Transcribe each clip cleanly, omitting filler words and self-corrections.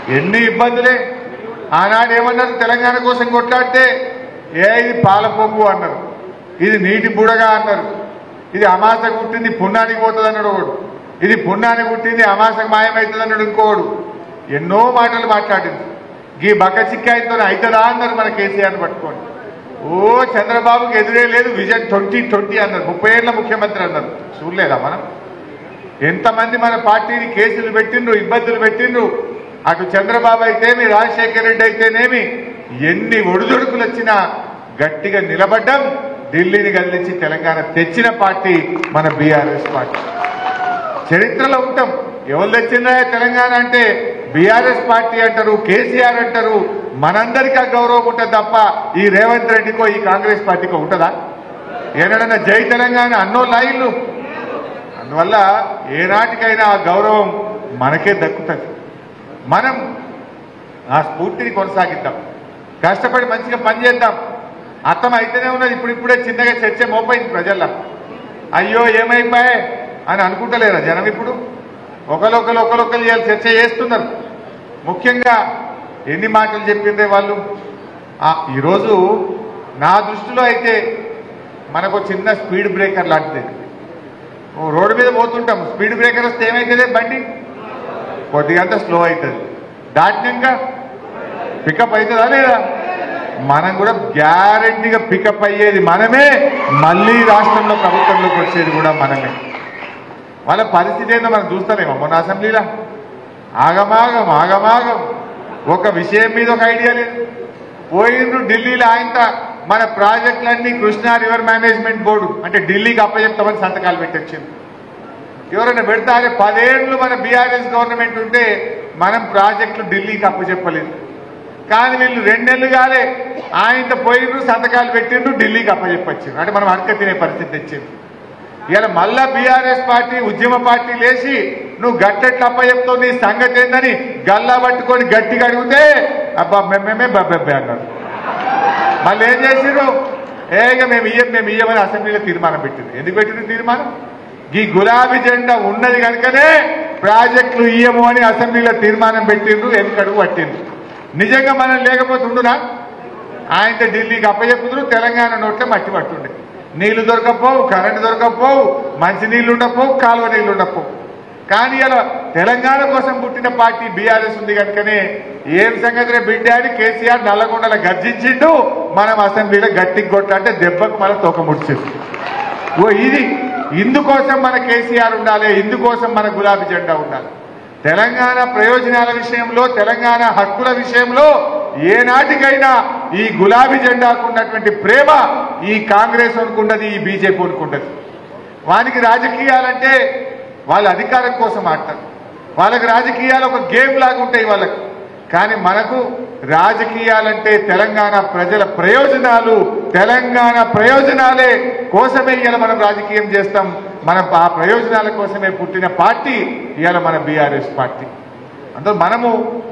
ఎన్ని ఇబ్బందులే. ఆనాడు ఏమన్నారు, తెలంగాణ కోసం కొట్లాడితే ఇది పాలపొంగు అన్నారు, ఇది నీటి బుడగా అన్నారు, ఇది అమాసకు పుట్టింది పుణ్యానికి పోతుంది అన్నాడు ఒకడు, ఇది పుణ్యానికి పుట్టింది అమాసకు మాయమవుతుంది అన్నాడు ఇంకోడు. ఎన్నో మాటలు మాట్లాడింది. ఈ బక్క చిక్కాయితో అవుతుందా అన్నారు మన కేసీఆర్ని పట్టుకోండి. ఓ చంద్రబాబుకి ఎదురే లేదు, విజన్ 2020 అన్నారు, 30 ఏళ్ల ముఖ్యమంత్రి అన్నారు. చూడలేదా మనం? ఎంతమంది మన పార్టీని కేసులు పెట్టిండ్రు, ఇబ్బందులు పెట్టిండ్రు. అటు చంద్రబాబు అయితేమి, రాజశేఖర రెడ్డి అయితేనేమి, ఎన్ని ఒడిదుడుకులు వచ్చినా గట్టిగా నిలబడ్డం. ఢిల్లీని కదిలించి తెలంగాణ తెచ్చిన పార్టీ మన బీఆర్ఎస్ పార్టీ. చరిత్రలో ఉంటాం. ఎవరు తెచ్చిందా తెలంగాణ అంటే బీఆర్ఎస్ పార్టీ అంటారు, కేసీఆర్ అంటారు. మనందరికీ ఆ గౌరవం ఉంటుంది తప్ప ఈ రేవంత్ రెడ్డికో ఈ కాంగ్రెస్ పార్టీకో ఉంటుందా? ఏనాడన్నా జై తెలంగాణ అన్నో లాయిల్లు. అందువల్ల ఏనాటికైనా ఆ గౌరవం మనకే దక్కుతుంది. మనం ఆ స్ఫూర్తిని కొనసాగిద్దాం, కష్టపడి మంచిగా పనిచేద్దాం. అర్థం అయితేనే ఉన్నది. ఇప్పుడిప్పుడే చిన్నగా చర్చ మోపైంది ప్రజల్లో. అయ్యో ఏమైపోయాయి అని అనుకుంటలేరా జనం? ఇప్పుడు ఒకరొకరు ఇవాళ చర్చ చేస్తున్నారు. ముఖ్యంగా ఎన్ని మాటలు చెప్పిందే వాళ్ళు. ఈరోజు నా దృష్టిలో అయితే మనకు చిన్న స్పీడ్ బ్రేకర్ లాంటిది. రోడ్డు మీద పోతుంటాం, స్పీడ్ బ్రేకర్ వస్తే ఏమవుతుంది? బండి కొద్దిగంత స్లో అవుతుంది, దాటినాక పికప్ అవుతుందా లేదా? మనం కూడా గ్యారంటీగా పికప్ అయ్యేది మనమే, మళ్ళీ రాష్ట్రంలో ప్రభుత్వంలోకి వచ్చేది కూడా మనమే. వాళ్ళ పరిస్థితి ఏందో మనం చూస్తానేమో. మొన్న అసెంబ్లీలో ఆగమాగం ఒక విషయం మీద ఒక ఐడియా లేదు. పోయిండ్రు ఢిల్లీలో ఆయన మన ప్రాజెక్టులన్నీ కృష్ణా రివర్ మేనేజ్మెంట్ బోర్డు అంటే ఢిల్లీకి అప్పచెప్తామని సంతకాలు పెట్టొచ్చింది. ఎవరైనా పెడతారే 10 ఏళ్ళు మన బీఆర్ఎస్ గవర్నమెంట్ ఉంటే మనం ప్రాజెక్టులు ఢిల్లీకి అప్పచెప్పలేదు. కానీ వీళ్ళు 2 నెలలు కాలే ఆయనతో పోయిండ్రు, సంతకాలు పెట్టిండ్రు, ఢిల్లీకి అప్పచెప్పొచ్చిండ్రు. అంటే మనం అడక తినే పరిస్థితి తెచ్చింది. ఇలా మళ్ళా బీఆర్ఎస్ పార్టీ ఉద్యమ పార్టీ లేచి నువ్వు గట్టెట్లు అప్పచెప్తావు, నీ సంగతి ఏందని గల్లా పట్టుకొని గట్టిగా అడిగితే అబ్బా మేమే బబ్బెబ్బే అన్నారు. మళ్ళీ ఏం చేసిర్రు? ఇక మేము ఇయ్యమని అసెంబ్లీలో తీర్మానం పెట్టింది. ఎందుకు పెట్టింది తీర్మానం? ఈ గులాబీ జెండా ఉన్నది కనుకనే ప్రాజెక్టులు ఇయ్యము అని అసెంబ్లీలో తీర్మానం పెట్టిండ్రు, వెనుకడుగు పట్టిండ్రు. నిజంగా మనం లేకపోతే ఉండునా? ఆయనతో ఢిల్లీకి అప్పచెప్పుతున్నారు, తెలంగాణ నోట్లో మట్టి పట్టుండే. నీళ్లు దొరకపోవు, కరెంటు దొరకపోవు, మంచి నీళ్లు ఉండకపోవు, కాలువ నీళ్లు ఉండకపోవు. కానీ ఇలా తెలంగాణ కోసం పుట్టిన పార్టీ బీఆర్ఎస్ ఉంది కనుకనే ఏం సంగతి బిడ్డ అని కేసీఆర్ నల్లగొండల గర్జించిండు. మనం అసెంబ్లీలో గట్టికి కొట్టాలంటే దెబ్బకు మన తోక ముడిచింది. ఇది ఇందుకోసం మన కేసీఆర్ ఉండాలి, ఇందుకోసం మన గులాబీ జెండా ఉండాలి. తెలంగాణ ప్రయోజనాల విషయంలో, తెలంగాణ హక్కుల విషయంలో ఏనాటికైనా ఈ గులాబీ జెండాకు ఉన్నటువంటి ప్రేమ ఈ కాంగ్రెస్ అనుకుంటది, ఈ బీజేపీ అనుకుంటది. వానికి రాజకీయాలంటే వాళ్ళ అధికారం కోసం ఆడతారు. వాళ్ళకి రాజకీయాలు ఒక గేమ్ లాగా ఉంటాయి వాళ్ళకి. కానీ మనకు రాజకీయాలంటే తెలంగాణ ప్రజల ప్రయోజనాలు, తెలంగాణ ప్రయోజనాలే కోసమే ఇవాళ మనం రాజకీయం చేస్తాం. మనం ఆ ప్రయోజనాల కోసమే పుట్టిన పార్టీ ఇవాళ మన బీఆర్ఎస్ పార్టీ. అందులో మనము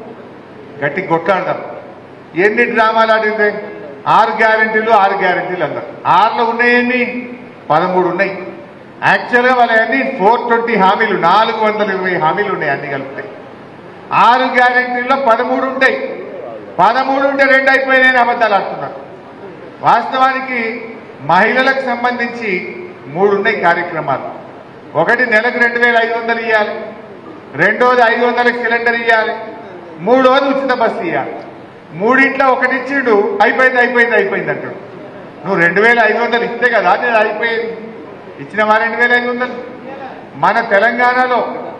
గట్టి కొట్లాడదాం. ఎన్ని డ్రామాలు ఆడింది? 6 గ్యారెంటీలు అన్నారు. 6లో ఉన్నాయన్ని 13 ఉన్నాయి. యాక్చువల్గా వాళ్ళన్నీ 420 హామీలు, 420 హామీలు ఉన్నాయి అన్ని కలిపితే. 6 గ్యారెంటీల్లో 13 ఉంటాయి. 13 ఉంటే 2 అయిపోయినాయని అబద్ధాలు ఆడుతున్నారు. వాస్తవానికి మహిళలకు సంబంధించి 3 ఉన్నాయి కార్యక్రమాలు. ఒకటి నెలకు 2500 ఇవ్వాలి, రెండోది 500కి సిలిండర్ ఇవ్వాలి, మూడోది ఉచిత బస్సు ఇవ్వాలి. మూడింట్లో ఒకటి ఇచ్చిండు, అయిపోయింది అంటాడు. నువ్వు 2500 ఇస్తే కదా నేను అయిపోయేది. ఇచ్చినవా 2500? మన తెలంగాణలో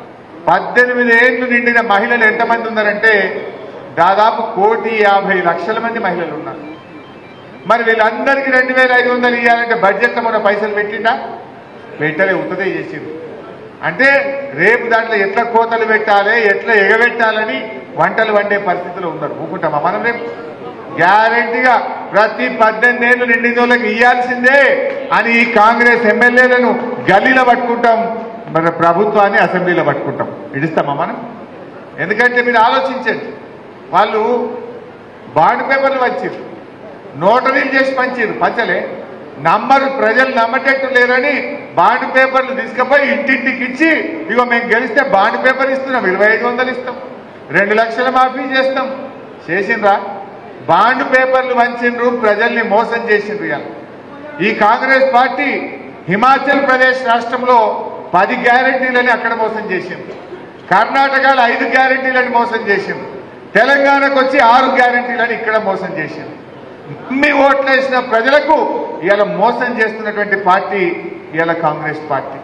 18 ఏళ్లు నిండిన మహిళలు ఎంతమంది ఉన్నారంటే దాదాపు 1,50,00,000 మంది మహిళలు ఉన్నారు. మరి వీళ్ళందరికీ 2500 ఇవ్వాలంటే బడ్జెట్లో మన పైసలు పెట్టిందా? పెట్టలే, ఉత్తదే చేసింది. అంటే రేపు దాంట్లో ఎట్లా కోతలు పెట్టాలి, ఎట్లా ఎగబెట్టాలని వంటలు వండే పరిస్థితిలో ఉన్నారు. ఊకుంటామా మనం? రేపు గ్యారంటీగా ప్రతి 18 ఏళ్లు నిండిన వాళ్ళకి ఇవ్వాల్సిందే అని ఈ కాంగ్రెస్ ఎమ్మెల్యేలను గల్లీలో పట్టుకుంటాం, మన ప్రభుత్వాన్ని అసెంబ్లీలో పట్టుకుంటాం. ఇడిస్తామా మనం? ఎందుకంటే మీరు ఆలోచించండి, వాళ్ళు బాండ్ పేపర్లు పంచారు, నోటరీలు చేసి పంచలే, నమ్మరు, ప్రజలు నమ్మటట్టు లేరని బాండ్ పేపర్లు తీసుకుపోయి ఇంటింటికి ఇచ్చి ఇగో మేము గెలిస్తే బాండ్ పేపర్ ఇస్తున్నాం, 2500 ఇస్తాం. 2 లక్షల మాఫీ చేస్తాం చేసిండ్రా? బాండ్ పేపర్లు వంచిండ్రు, ప్రజల్ని మోసం చేసిండ్రు. ఈ కాంగ్రెస్ పార్టీ హిమాచల్ ప్రదేశ్ రాష్ట్రంలో 10 గ్యారెంటీలని అక్కడ మోసం చేసింది, కర్ణాటకలో 5 గ్యారెంటీలని మోసం చేసింది, తెలంగాణకు వచ్చి 6 గ్యారెంటీలని ఇక్కడ మోసం చేసింది. మీ ఓట్లేసిన ప్రజలకు ఇలా మోసం చేస్తున్నటువంటి పార్టీ ఇలా కాంగ్రెస్ పార్టీ.